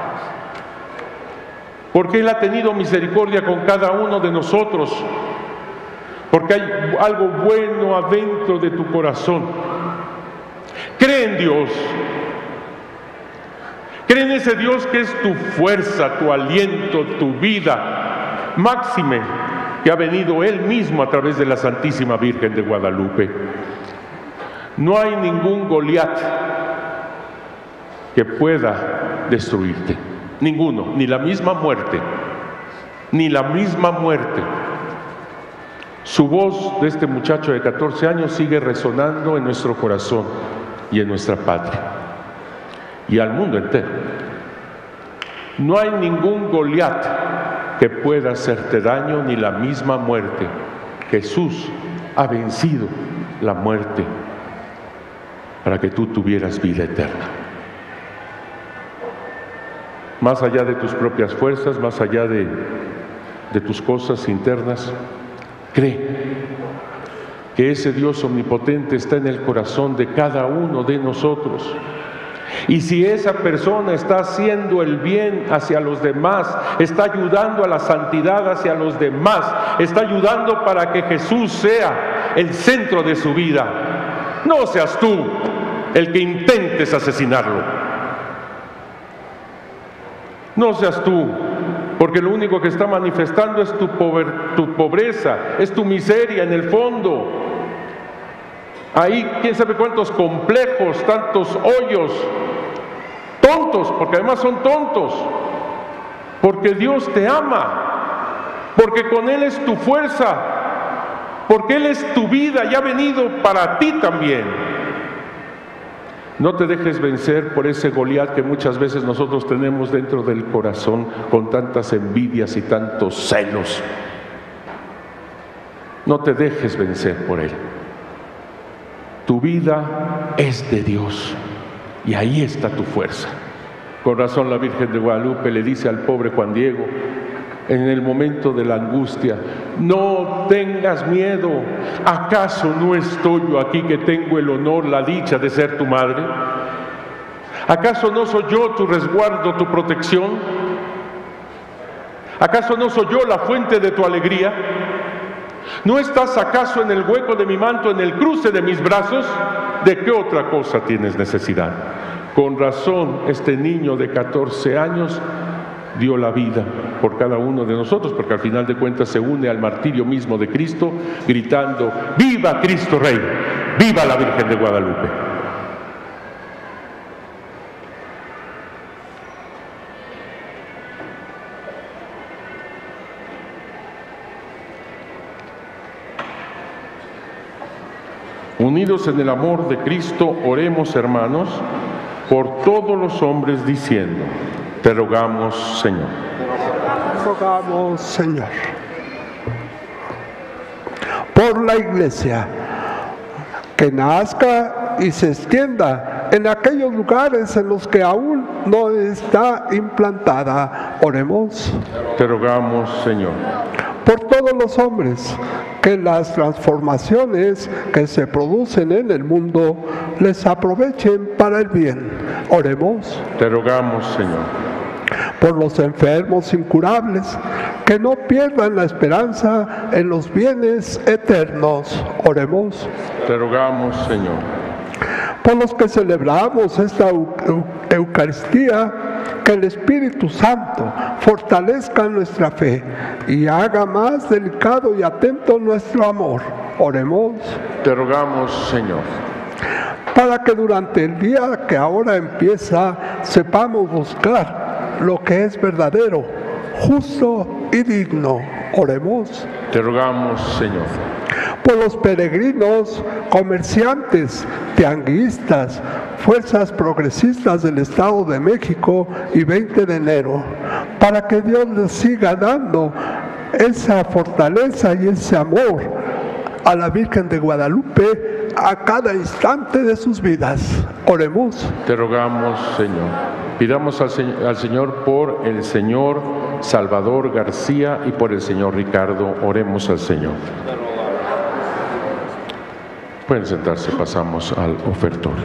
porque Él ha tenido misericordia con cada uno de nosotros, porque hay algo bueno adentro de tu corazón. Cree en Dios, cree en ese Dios que es tu fuerza, tu aliento, tu vida, máxime, que ha venido Él mismo a través de la Santísima Virgen de Guadalupe. No hay ningún Goliat que pueda destruirte, ninguno, ni la misma muerte, ni la misma muerte. Su voz de este muchacho de catorce años sigue resonando en nuestro corazón y en nuestra patria y al mundo entero. No hay ningún Goliat que pueda hacerte daño, ni la misma muerte. Jesús ha vencido la muerte para que tú tuvieras vida eterna. Más allá de tus propias fuerzas, más allá de, de tus cosas internas, cree que ese Dios omnipotente está en el corazón de cada uno de nosotros. Y si esa persona está haciendo el bien hacia los demás, está ayudando a la santidad hacia los demás, está ayudando para que Jesús sea el centro de su vida, no seas tú el que intentes asesinarlo. No seas tú, porque lo único que está manifestando es tu, pober, tu pobreza, es tu miseria en el fondo. Ahí quién sabe cuántos complejos, tantos hoyos, tontos, porque además son tontos, porque Dios te ama, porque con Él es tu fuerza, porque Él es tu vida y ha venido para ti también. No te dejes vencer por ese Goliat que muchas veces nosotros tenemos dentro del corazón con tantas envidias y tantos celos. No te dejes vencer por él. Tu vida es de Dios y ahí está tu fuerza. Con razón la Virgen de Guadalupe le dice al pobre Juan Diego en el momento de la angustia: no tengas miedo, ¿acaso no estoy yo aquí que tengo el honor, la dicha de ser tu madre? ¿Acaso no soy yo tu resguardo, tu protección? ¿Acaso no soy yo la fuente de tu alegría? ¿No estás acaso en el hueco de mi manto, en el cruce de mis brazos? ¿De qué otra cosa tienes necesidad? Con razón este niño de catorce años dio la vida por cada uno de nosotros, porque al final de cuentas se une al martirio mismo de Cristo, gritando: ¡viva Cristo Rey! ¡Viva la Virgen de Guadalupe! Unidos en el amor de Cristo, oremos, hermanos, por todos los hombres, diciendo: te rogamos, Señor.
Te rogamos, Señor. Por la Iglesia, que nazca y se extienda en aquellos lugares en los que aún no está implantada. Oremos.
Te rogamos, Señor.
Por todos los hombres, que las transformaciones que se producen en el mundo les aprovechen para el bien. Oremos.
Te rogamos, Señor.
Por los enfermos incurables, que no pierdan la esperanza en los bienes eternos. Oremos.
Te rogamos, Señor.
Por los que celebramos esta Eucaristía, que el Espíritu Santo fortalezca nuestra fe y haga más delicado y atento nuestro amor. Oremos.
Te rogamos, Señor.
Para que durante el día que ahora empieza sepamos buscar lo que es verdadero, justo y digno. Oremos.
Te rogamos, Señor.
Por los peregrinos, comerciantes, tianguistas, fuerzas progresistas del Estado de México y veinte de enero, para que Dios les siga dando esa fortaleza y ese amor a la Virgen de Guadalupe a cada instante de sus vidas. Oremos.
Te rogamos, Señor. Pidamos al, se- al Señor por el señor Salvador García y por el señor Ricardo. Oremos al Señor. Pueden sentarse, pasamos al ofertorio.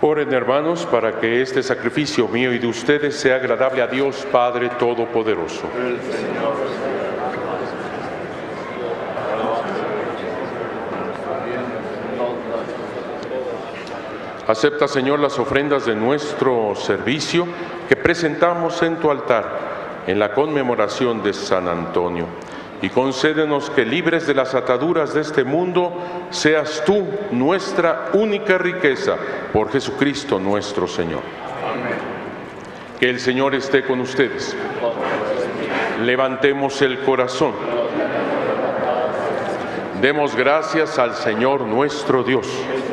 Oren, hermanos, para que este sacrificio mío y de ustedes sea agradable a Dios Padre Todopoderoso. Acepta, Señor, las ofrendas de nuestro servicio que presentamos en tu altar en la conmemoración de San Antonio. Y concédenos que, libres de las ataduras de este mundo, seas tú nuestra única riqueza, por Jesucristo nuestro Señor. Amén. Que el Señor esté con ustedes. Levantemos el corazón. Demos gracias al Señor nuestro Dios.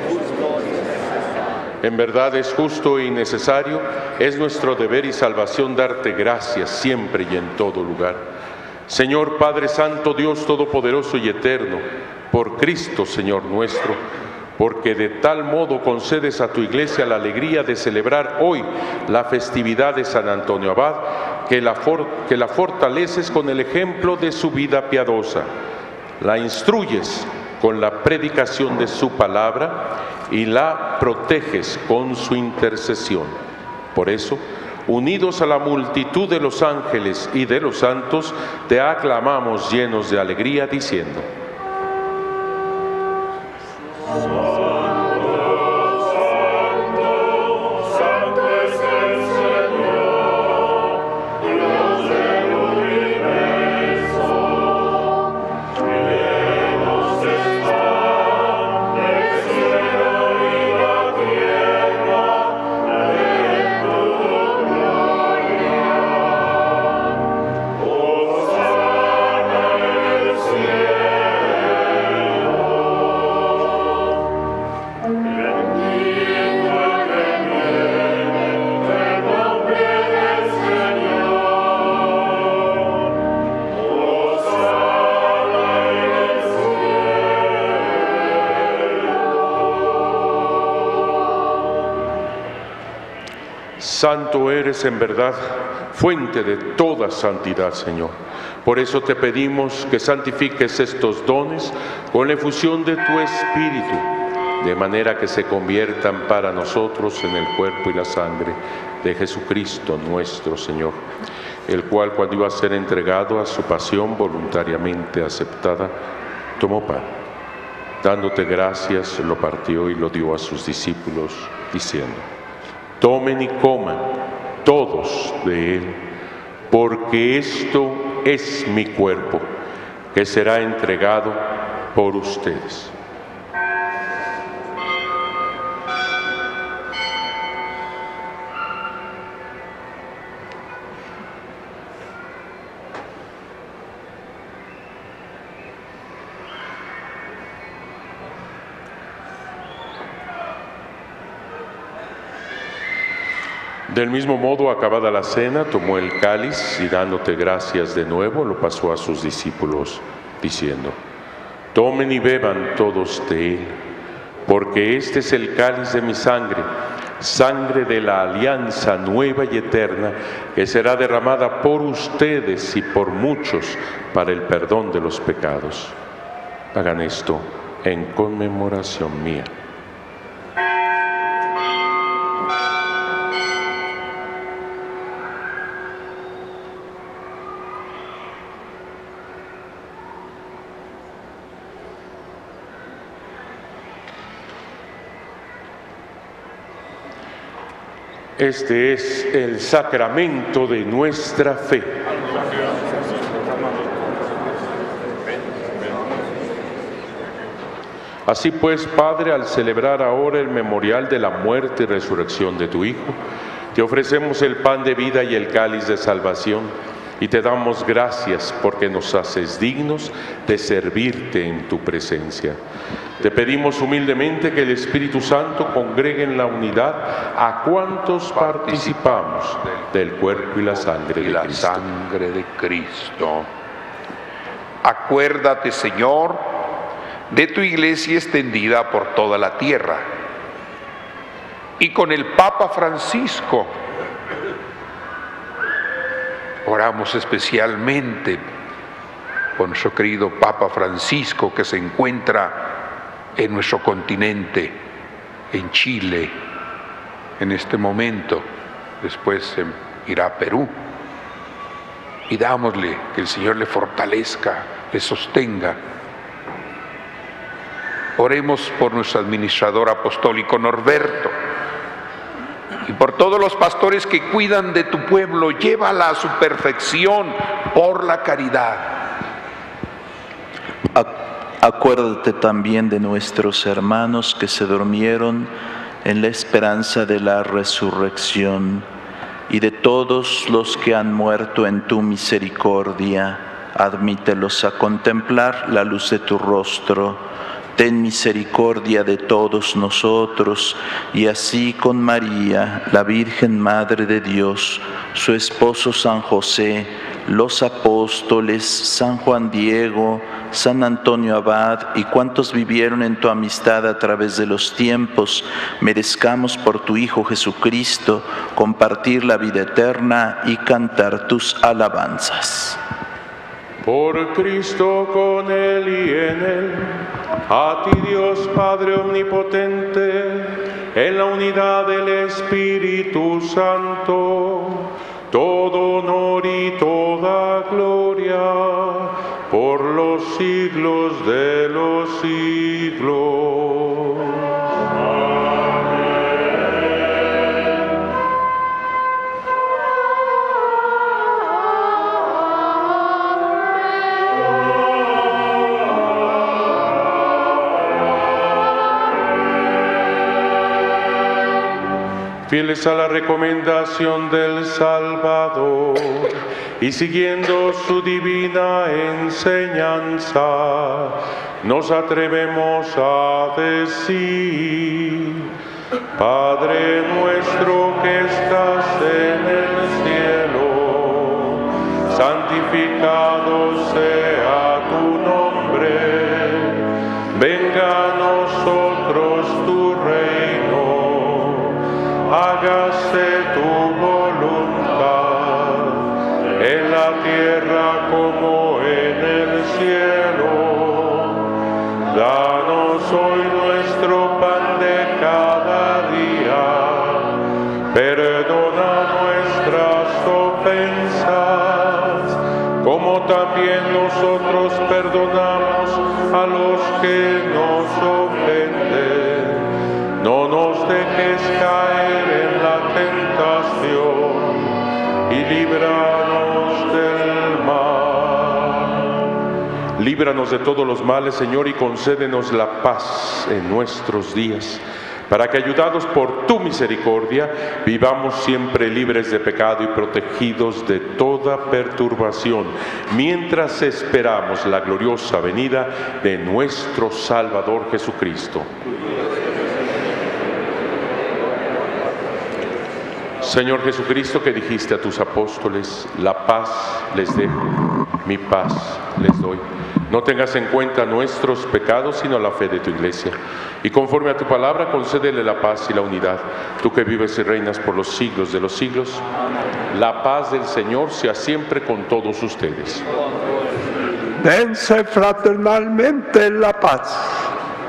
En verdad es justo y necesario, es nuestro deber y salvación darte gracias siempre y en todo lugar. Señor Padre Santo, Dios Todopoderoso y Eterno, por Cristo, Señor nuestro, porque de tal modo concedes a tu Iglesia la alegría de celebrar hoy la festividad de San Antonio Abad, que la, for que la fortaleces con el ejemplo de su vida piadosa, la instruyes con la predicación de su palabra y la proteges con su intercesión. Por eso, unidos a la multitud de los ángeles y de los santos, te aclamamos llenos de alegría, diciendo: Santo eres en verdad, fuente de toda santidad, Señor. Por eso te pedimos que santifiques estos dones con la efusión de tu Espíritu, de manera que se conviertan para nosotros en el cuerpo y la sangre de Jesucristo nuestro Señor, el cual, cuando iba a ser entregado a su pasión voluntariamente aceptada, tomó pan. Dándote gracias, lo partió y lo dio a sus discípulos, diciendo: tomen y coman todos de él, porque esto es mi cuerpo, que será entregado por ustedes. Del mismo modo, acabada la cena, tomó el cáliz y, dándote gracias de nuevo, lo pasó a sus discípulos, diciendo: tomen y beban todos de él, porque este es el cáliz de mi sangre, sangre de la alianza nueva y eterna, que será derramada por ustedes y por muchos para el perdón de los pecados. Hagan esto en conmemoración mía. Este es el sacramento de nuestra fe. Así pues, Padre, al celebrar ahora el memorial de la muerte y resurrección de tu Hijo, te ofrecemos el pan de vida y el cáliz de salvación, y te damos gracias porque nos haces dignos de servirte en tu presencia. Te pedimos humildemente que el Espíritu Santo congregue en la unidad a cuantos participamos del cuerpo y la sangre de Cristo.
Sangre de Cristo. Acuérdate, Señor, de tu Iglesia extendida por toda la tierra, y con el Papa Francisco oramos especialmente por nuestro querido Papa Francisco, que se encuentra en nuestro continente, en Chile, en este momento, después se irá a Perú. Pidámosle que el Señor le fortalezca, le sostenga. Oremos por nuestro administrador apostólico Norberto y por todos los pastores que cuidan de tu pueblo. Llévala a su perfección por la caridad.
Acuérdate también de nuestros hermanos que se durmieron en la esperanza de la resurrección y de todos los que han muerto en tu misericordia. Admítelos a contemplar la luz de tu rostro. Ten misericordia de todos nosotros, y así con María, la Virgen Madre de Dios, su esposo San José, los apóstoles, San Juan Diego, San Antonio Abad y cuantos vivieron en tu amistad a través de los tiempos, merezcamos por tu Hijo Jesucristo compartir la vida eterna y cantar tus alabanzas.
Por Cristo, con Él y en Él, a ti Dios Padre Omnipotente, en la unidad del Espíritu Santo, todo honor y toda gloria, por los siglos de los siglos. Fieles a la recomendación del Salvador y siguiendo su divina enseñanza, nos atrevemos a decir: Padre nuestro que estás en el cielo, santificado sea tu nombre, venga a nosotros tu reino. Hágase tu voluntad, en la tierra como en el cielo. Danos hoy nuestro pan de cada día. Perdona nuestras ofensas, como también nosotros perdonamos a los que nos ofenden. No nos dejes caer en la tentación y líbranos del mal. Líbranos de todos los males, Señor, y concédenos la paz en nuestros días, para que, ayudados por tu misericordia, vivamos siempre libres de pecado y protegidos de toda perturbación, mientras esperamos la gloriosa venida de nuestro Salvador Jesucristo. Señor Jesucristo, que dijiste a tus apóstoles: la paz les dejo, mi paz les doy. No tengas en cuenta nuestros pecados, sino la fe de tu iglesia. Y conforme a tu palabra, concédele la paz y la unidad. Tú que vives y reinas por los siglos de los siglos, la paz del Señor sea siempre con todos ustedes.
Dense fraternalmente la paz.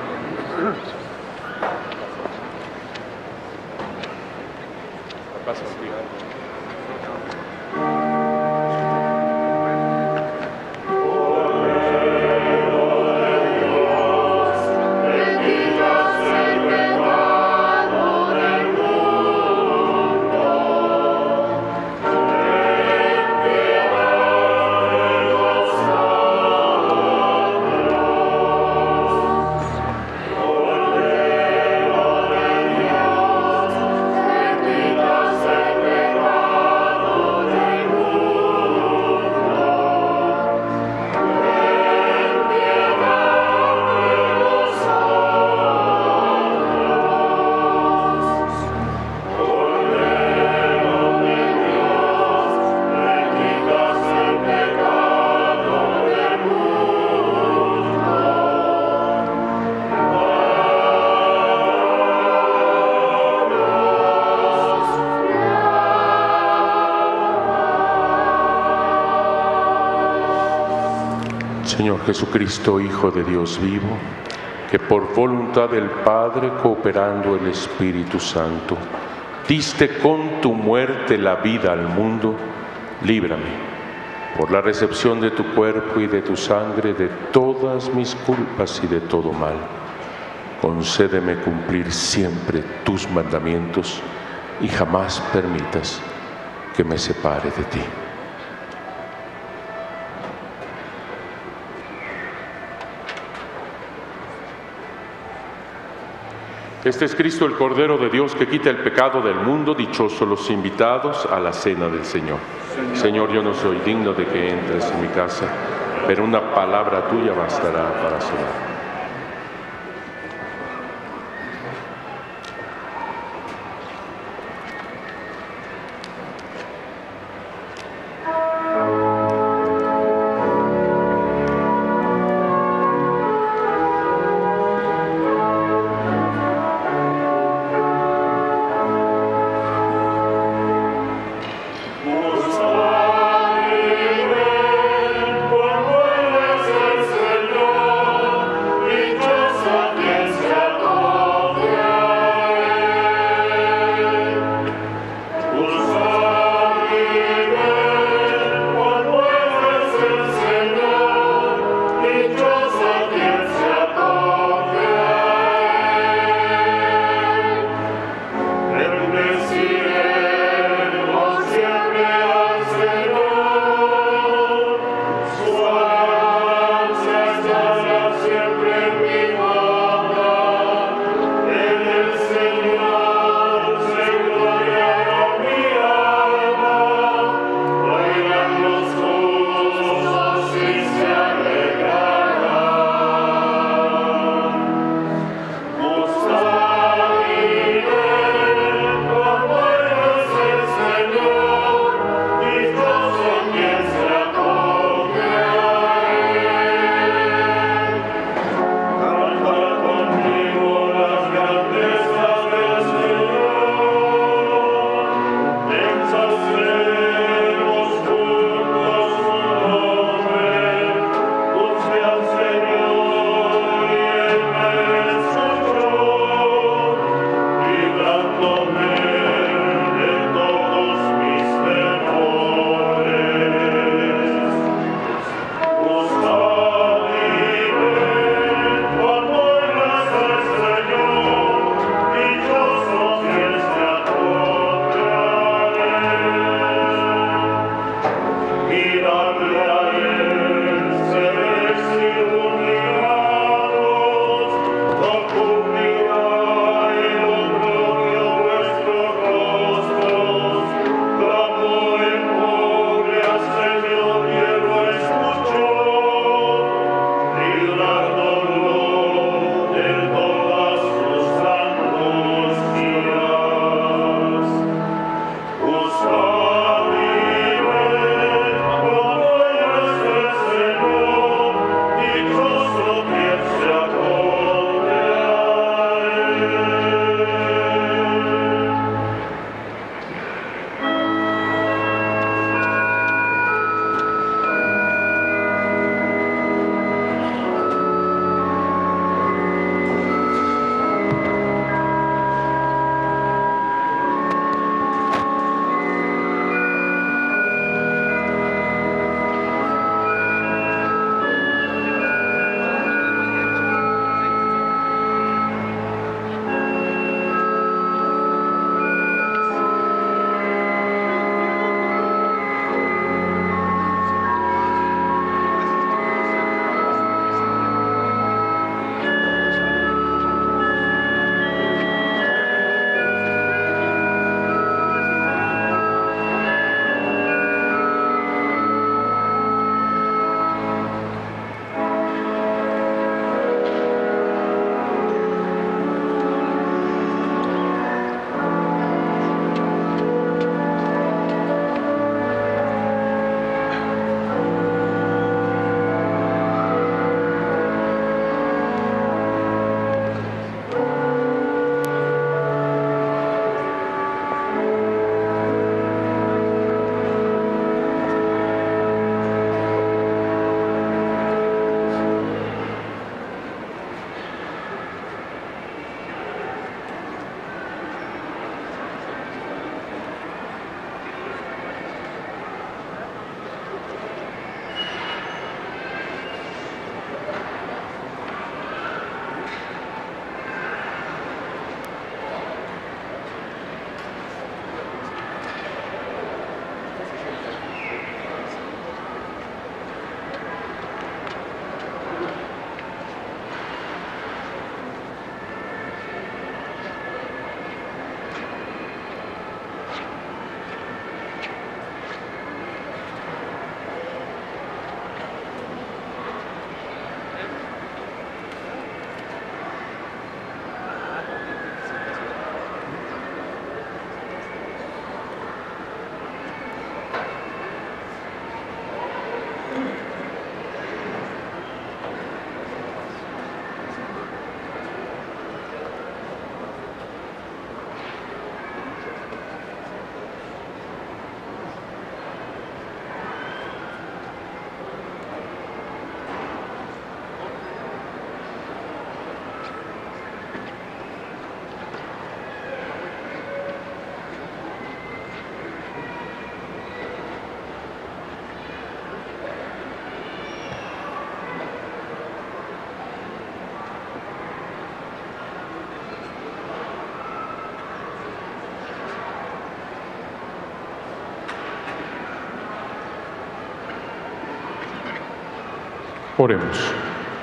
Señor Jesucristo, Hijo de Dios vivo, que por voluntad del Padre, cooperando el Espíritu Santo, diste con tu muerte la vida al mundo, líbrame, por la recepción de tu cuerpo y de tu sangre, de todas mis culpas y de todo mal. Concédeme cumplir siempre tus mandamientos y jamás permitas que me separe de ti. Este es Cristo, el Cordero de Dios, que quita el pecado del mundo. Dichosos los invitados a la cena del Señor. Señor, Señor, yo no soy digno de que entres en mi casa, pero una palabra tuya bastará para sanar.
Señor,
Oremos.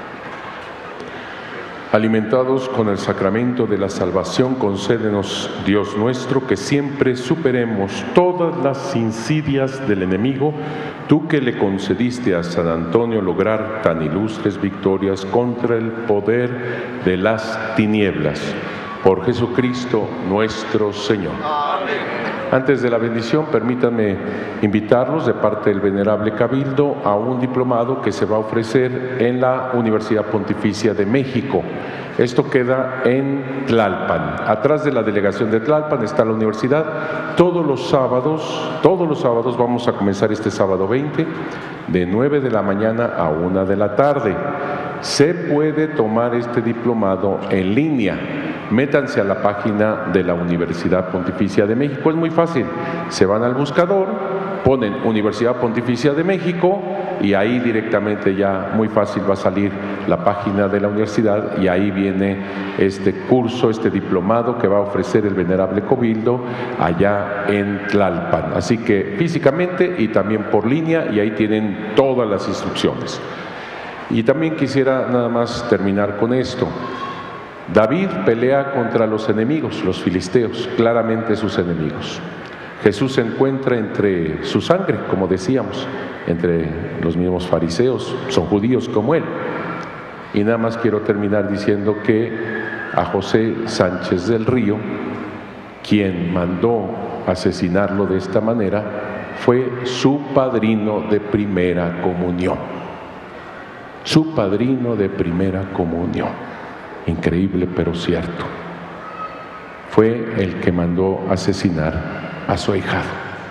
Alimentados con el sacramento de la salvación, concédenos, Dios nuestro, que siempre superemos todas las insidias del enemigo, tú que le concediste a San Antonio lograr tan ilustres victorias contra el poder de las tinieblas. Por Jesucristo nuestro Señor. Amén. Antes de la bendición, permítanme invitarlos de parte del Venerable Cabildo a un diplomado que se va a ofrecer en la Universidad Pontificia de México. Esto queda en Tlalpan. Atrás de la delegación de Tlalpan está la universidad. Todos los sábados, todos los sábados vamos a comenzar este sábado veinte, de nueve de la mañana a una de la tarde. Se puede tomar este diplomado en línea. Métanse a la página de la Universidad Pontificia de México, es muy fácil, se van al buscador, ponen Universidad Pontificia de México y ahí directamente ya muy fácil va a salir la página de la universidad y ahí viene este curso, este diplomado que va a ofrecer el Venerable Cabildo allá en Tlalpan. Así que físicamente y también por línea, y ahí tienen todas las instrucciones. Y también quisiera nada más terminar con esto. David pelea contra los enemigos, los filisteos, claramente sus enemigos. Jesús se encuentra entre su sangre, como decíamos, entre los mismos fariseos, son judíos como él. Y nada más quiero terminar diciendo que a José Sánchez del Río, quien mandó asesinarlo de esta manera, fue su padrino de primera comunión. Su padrino de primera comunión. Increíble, pero cierto. Fue el que mandó asesinar a su ahijado.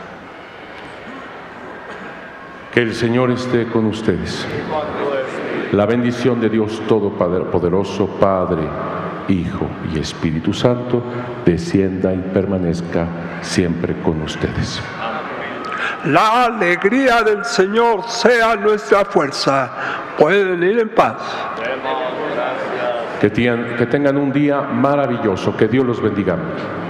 Que el Señor esté con ustedes. La bendición de Dios Todopoderoso, Padre, Hijo y Espíritu Santo, descienda y permanezca siempre con ustedes.
La alegría del Señor sea nuestra fuerza. Pueden ir en paz.
Que tengan, que tengan un día maravilloso. Que Dios los bendiga.